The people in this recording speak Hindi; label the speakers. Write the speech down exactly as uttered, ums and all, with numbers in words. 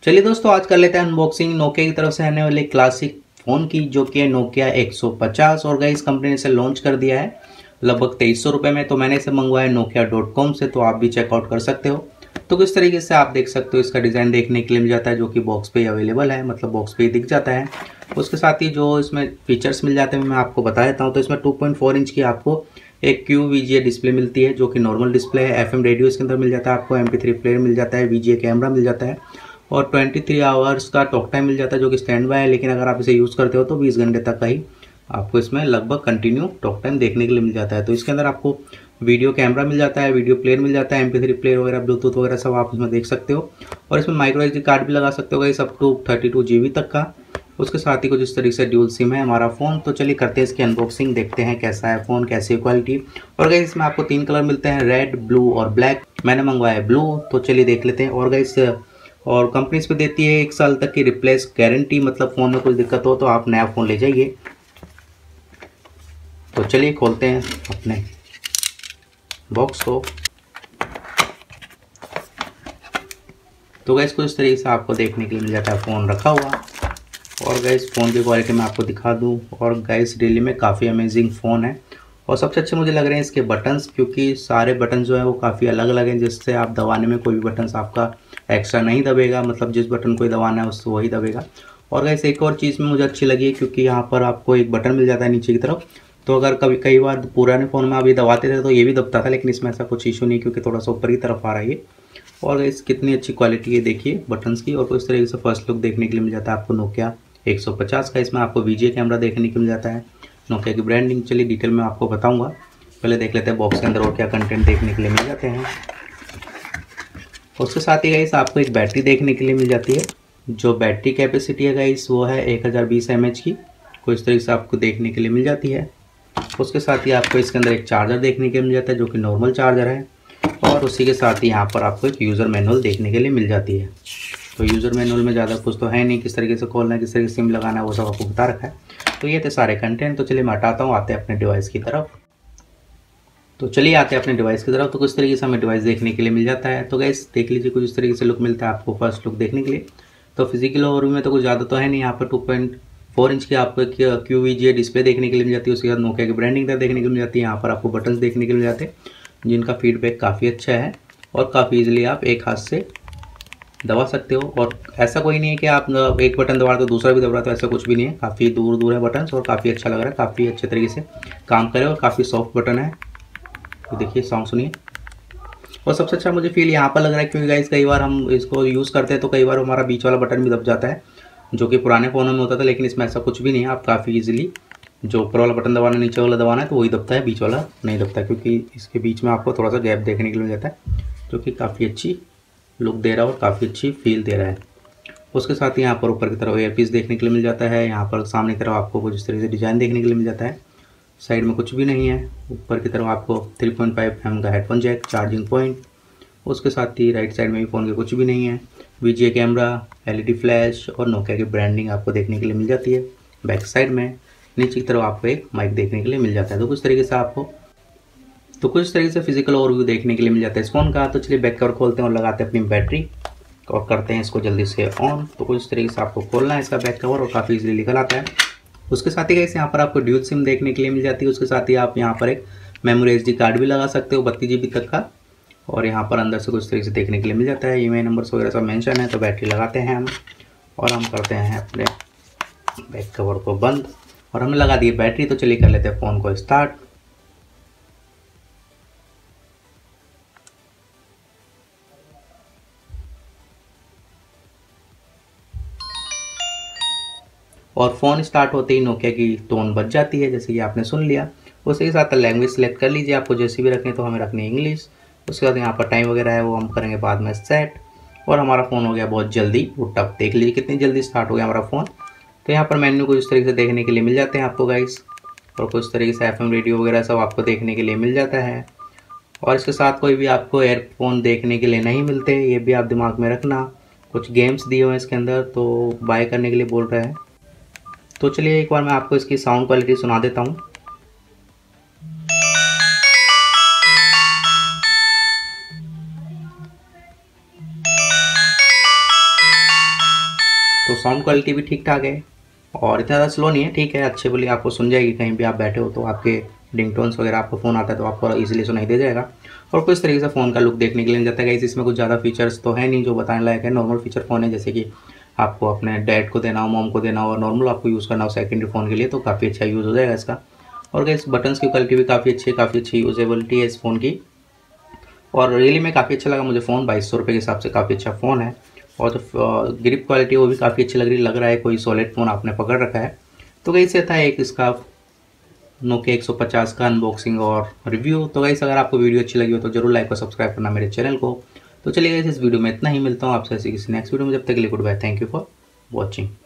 Speaker 1: चलिए दोस्तों, आज कर लेते हैं अनबॉक्सिंग नोकिया की तरफ से आने वाले क्लासिक फ़ोन की, जो कि है नोकिया एक सौ पचास। और गाइस कंपनी ने इसे लॉन्च कर दिया है लगभग तेईस सौ रुपये में। तो मैंने इसे मंगवाया नोकिया डॉट कॉम से, तो आप भी चेकआउट कर सकते हो। तो किस तरीके से आप देख सकते हो, इसका डिज़ाइन देखने के लिए मिल जाता है, जो कि बॉक्स पे अवेलेबल है, मतलब बॉक्स पे ही दिख जाता है। उसके साथ ही जो इसमें फीचर्स मिल जाते हैं मैं आपको बता देता हूँ। तो इसमें टू पॉइंट फोर इंच की आपको एक Q V G A display मिलती है, जो कि नॉर्मल डिस्प्ले है। एफ एम रेडियो इसके अंदर मिल जाता है आपको, एम पी थ्री प्लेयर मिल जाता है, वी जी ए कैमरा मिल जाता है और तेईस आवर्स का टॉक टाइम मिल जाता है, जो कि स्टैंड बाय है। लेकिन अगर आप इसे यूज़ करते हो तो बीस घंटे तक का ही आपको इसमें लगभग कंटिन्यू टॉक टाइम देखने के लिए मिल जाता है। तो इसके अंदर आपको वीडियो कैमरा मिल जाता है, वीडियो प्लेयर मिल जाता है, एम पी थ्री प्लेयर वगैरह, ब्लूटूथ वगैरह सब आप इसमें देख सकते हो। और इसमें माइक्रो एस डी कार्ड भी लगा सकते हो guys, up to thirty two G B तक का। उसके साथ ही कुछ इस तरीके से ड्यूल सिम है हमारा फ़ोन। तो चलिए करते हैं इसकी अनबॉक्सिंग, देखते हैं कैसा है फ़ोन, कैसी क्वालिटी। और गाइस इसमें आपको तीन कलर मिलते हैं, रेड, ब्लू और ब्लैक। मैंने मंगवाया है ब्लू, तो चलिए देख लेते हैं। और गाइस और कंपनी इस पर देती है एक साल तक की रिप्लेस गारंटी, मतलब फ़ोन में कुछ दिक्कत हो तो आप नया फ़ोन ले जाइए। तो चलिए खोलते हैं अपने बॉक्स को। तो गैस कुछ इस तरीके से आपको देखने के लिए मिल जाता है फ़ोन रखा हुआ। और गैस फ़ोन की क्वालिटी मैं आपको दिखा दूं। और गैस रियली में काफ़ी अमेजिंग फ़ोन है। और सबसे अच्छे मुझे लग रहे हैं इसके बटन्स, क्योंकि सारे बटन जो है वो काफ़ी अलग अलग हैं, जिससे आप दबाने में कोई भी बटन्स आपका एक्स्ट्रा नहीं दबेगा, मतलब जिस बटन को दबाना है उससे वही दबेगा। और गैस एक और चीज़ में मुझे अच्छी लगी है, क्योंकि यहाँ पर आपको एक बटन मिल जाता है नीचे की तरफ। तो अगर कभी कई बार पुराने फ़ोन में आप ये दबाते थे तो ये भी दबता था, लेकिन इसमें ऐसा कुछ इशू नहीं, क्योंकि थोड़ा सा ऊपर की तरफ आ रहा है ये। और इस कितनी अच्छी क्वालिटी है देखिए बटन्स की। और कुछ तरीके से फर्स्ट लुक देखने के लिए मिल जाता है आपको नोकिया एक सौ पचास का। इसमें आपको वी जी ए कैमरा देखने को मिल जाता है, नोकिया की ब्रांडिंग। चलिए डिटेल में आपको बताऊंगा, पहले देख लेते हैं बॉक्स के अंदर और क्या कंटेंट देखने के लिए मिल जाते हैं। उसके साथ ही गाइस आपको एक बैटरी देखने के लिए मिल जाती है, जो बैटरी कैपेसिटी है गाइस वो है एक हज़ार बीस एम एच की। कुछ तरीके से आपको देखने के लिए मिल जाती है। उसके साथ ही आपको इसके अंदर एक चार्जर देखने के लिए मिल जाता है, जो कि नॉर्मल चार्जर है। और उसी के साथ ही यहाँ पर आपको एक यूज़र मैनुअल देखने के लिए मिल जाती है। तो यूज़र मैनुअल में ज़्यादा कुछ तो है नहीं, किस तरीके से खोलना है, किस तरीके से सिम लगाना है, वो सब आपको बता रखा है। तो ये थे सारे कंटेंट। तो चलिए मैं हटाता हूँ, आते हैं अपने डिवाइस की तरफ। तो चलिए आते हैं अपने डिवाइस की तरफ। तो कुछ तरीके से हमें डिवाइस देखने के लिए मिल जाता है। तो गैस देख लीजिए कुछ इस तरीके से लुक मिलता है आपको फर्स्ट लुक देखने के लिए। तो फिजिकल ओवरव्यू में तो कुछ ज़्यादा तो है नहीं। यहाँ पर टू पॉइंट फोर इंच की आपको Q V G A display देखने के लिए मिल जाती है। उसके बाद नोकिया की ब्रांडिंग देखने के लिए मिल जाती है। यहाँ पर आपको बटन्स देखने के लिए मिल जाते हैं, जिनका फीडबैक काफ़ी अच्छा है और काफ़ी ईजिली आप एक हाथ से दबा सकते हो। और ऐसा कोई नहीं है कि आप एक बटन दबा तो दूसरा भी दबा, तो ऐसा कुछ भी नहीं है। काफ़ी दूर दूर है बटन और काफ़ी अच्छा लग रहा है, काफ़ी अच्छे तरीके से काम करे और काफ़ी सॉफ्ट बटन है। तो देखिए साउंड सुनिए। और सबसे अच्छा मुझे फील यहाँ पर लग रहा है, क्योंकि गाइस कई बार हम इसको यूज़ करते हैं तो कई बार हमारा बीच वाला बटन भी दब जाता है, जो कि पुराने फ़ोनों में होता था। लेकिन इसमें ऐसा कुछ भी नहीं है, आप काफ़ी ईजिली जो ऊपर वाला बटन दबाना नीचे वाला दबाना है तो वही दबता है, बीच वाला नहीं दबता, क्योंकि इसके बीच में आपको थोड़ा सा गैप देखने के लिए मिल जाता है, जो कि काफ़ी अच्छी लुक दे रहा है और काफ़ी अच्छी फील दे रहा है। उसके साथ ही यहाँ पर ऊपर की तरफ एयरपीस देखने के लिए मिल जाता है। यहाँ पर सामने की तरफ आपको कुछ इस तरह से डिज़ाइन देखने के लिए मिल जाता है। साइड में कुछ भी नहीं है। ऊपर की तरफ आपको थ्री पॉइंट फाइव एम का हेडफोन जैक, चार्जिंग पॉइंट। उसके साथ ही राइट साइड में भी फ़ोन के कुछ भी नहीं है। V G A camera, L E D flash और नोकिया की ब्रांडिंग आपको देखने के लिए मिल जाती है। बैक साइड में नीचे की तरफ आपको एक माइक देखने के लिए मिल जाता है। तो कुछ तरीके से आपको तो कुछ तरीके से फिजिकल ओवरव्यू देखने के लिए मिल जाता है इस फ़ोन का। तो चलिए बैक कवर खोलते हैं और लगाते हैं अपनी बैटरी और करते हैं इसको जल्दी से ऑन। तो कुछ तरीके से आपको खोलना है इसका बैक कवर और काफ़ी इजीली निकल आता है। उसके साथ ही गाइस यहाँ पर आपको ड्यूल सिम देखने के लिए मिल जाती है। उसके साथ ही आप यहाँ पर एक मेमोरी एस डी कार्ड भी लगा सकते हो बत्तीस जी बी तक का। और यहाँ पर अंदर से कुछ तरीके से देखने के लिए मिल जाता है, ईमेल नंबर्स वगैरह सब मेंशन है। तो बैटरी लगाते हैं हम और हम करते हैं अपने बैक कवर को बंद और हमने लगा दी बैटरी। तो चलिए कर लेते हैं फ़ोन को स्टार्ट। और फ़ोन स्टार्ट होते ही नोकिया की टोन बज जाती है, जैसे कि आपने सुन लिया। उसी के साथ लैंग्वेज सेलेक्ट कर लीजिए, आपको जैसी भी रखनी है, तो हमें रखनी है इंग्लिश। उसके बाद यहाँ पर टाइम वगैरह है वो हम करेंगे बाद में सेट। और हमारा फ़ोन हो गया बहुत जल्दी बूट अप। देख लीजिए कितनी जल्दी स्टार्ट हो गया हमारा फ़ोन। तो यहाँ पर मेन्यू कुछ इस तरीके से देखने के लिए मिल जाते हैं आपको गाइस। और कुछ तरीके से एफ एम रेडियो वगैरह सब आपको देखने के लिए मिल जाता है। और इसके साथ कोई भी आपको एयरफोन देखने के लिए नहीं मिलते, ये भी आप दिमाग में रखना। कुछ गेम्स दिए हुए हैं इसके अंदर, तो बाय करने के लिए बोल रहा है। तो चलिए एक बार मैं आपको इसकी साउंड क्वालिटी सुना देता हूँ। तो साउंड क्वालिटी भी ठीक ठाक है और इतना ज़्यादा स्लो नहीं है, ठीक है, अच्छे बोली आपको सुन जाएगी। कहीं भी आप बैठे हो तो आपके रिंगटोन्स वगैरह आपको फ़ोन आता है तो आपको इजीली सुनाई दे जाएगा। और कुछ तरीके से फ़ोन का लुक देखने के लिए मिल जाता है गाइस। इसमें कुछ ज़्यादा फीचर्स तो है नहीं जो बताने लायक है, नॉर्मल फीचर फ़ोन है, जैसे कि आपको अपने डैड को देना हो, मॉम को देना हो और नॉर्मल आपको यूज़ करना हो सेकेंडरी फ़ोन के लिए तो काफ़ी अच्छा यूज़ हो जाएगा इसका। और गाइस बटन्स की क्वालिटी भी काफ़ी अच्छी है, काफ़ी अच्छी यूजेबिलिटी है इस फ़ोन की और रियली में काफ़ी अच्छा लगा मुझे फ़ोन। बाईस सौ रुपये के हिसाब से काफ़ी अच्छा फ़ोन है और जो ग्रिप क्वालिटी है वो भी काफ़ी अच्छी लग रही लग रहा है कोई सॉलिड फ़ोन आपने पकड़ रखा है। तो गाइस ये था एक इसका नोकिया एक सौ पचास का अनबॉक्सिंग और रिव्यू। तो गाइस अगर आपको वीडियो अच्छी लगी हो तो जरूर लाइक और सब्सक्राइब करना मेरे चैनल को। तो चलिए गाइस इस वीडियो में इतना ही, मिलता हूँ आपसे किसी नेक्स्ट वीडियो में, जब तक के लिए goodbye, thank you for watching.